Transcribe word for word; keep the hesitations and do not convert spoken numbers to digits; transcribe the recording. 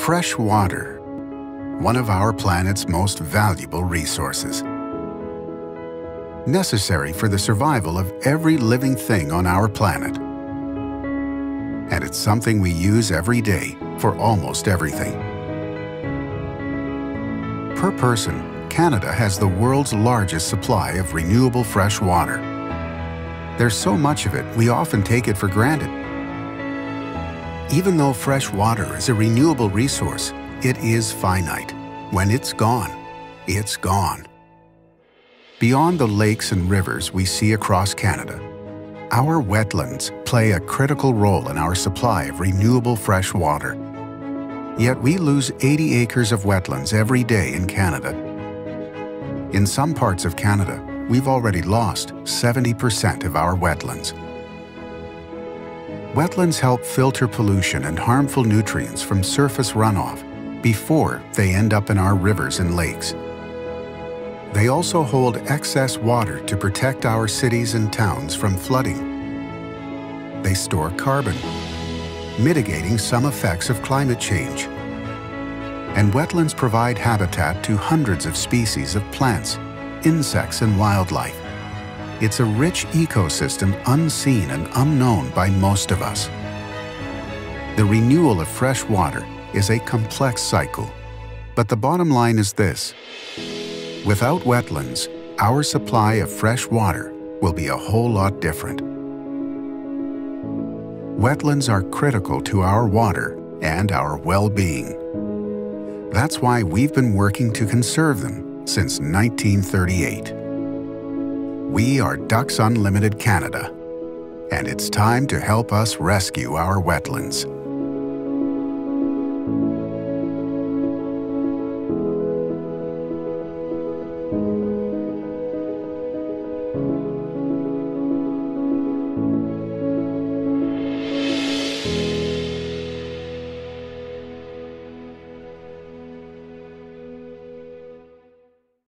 Fresh water, one of our planet's most valuable resources. Necessary for the survival of every living thing on our planet. And it's something we use every day for almost everything. Per person, Canada has the world's largest supply of renewable fresh water. There's so much of it, we often take it for granted. Even though fresh water is a renewable resource, it is finite. When it's gone, it's gone. Beyond the lakes and rivers we see across Canada, our wetlands play a critical role in our supply of renewable fresh water. Yet we lose eighty acres of wetlands every day in Canada. In some parts of Canada, we've already lost seventy percent of our wetlands. Wetlands help filter pollution and harmful nutrients from surface runoff before they end up in our rivers and lakes. They also hold excess water to protect our cities and towns from flooding. They store carbon, mitigating some effects of climate change. And wetlands provide habitat to hundreds of species of plants, insects, and wildlife. It's a rich ecosystem unseen and unknown by most of us. The renewal of fresh water is a complex cycle, but the bottom line is this: without wetlands, our supply of fresh water will be a whole lot different. Wetlands are critical to our water and our well-being. That's why we've been working to conserve them since nineteen thirty-eight. We are Ducks Unlimited Canada, and it's time to help us rescue our wetlands.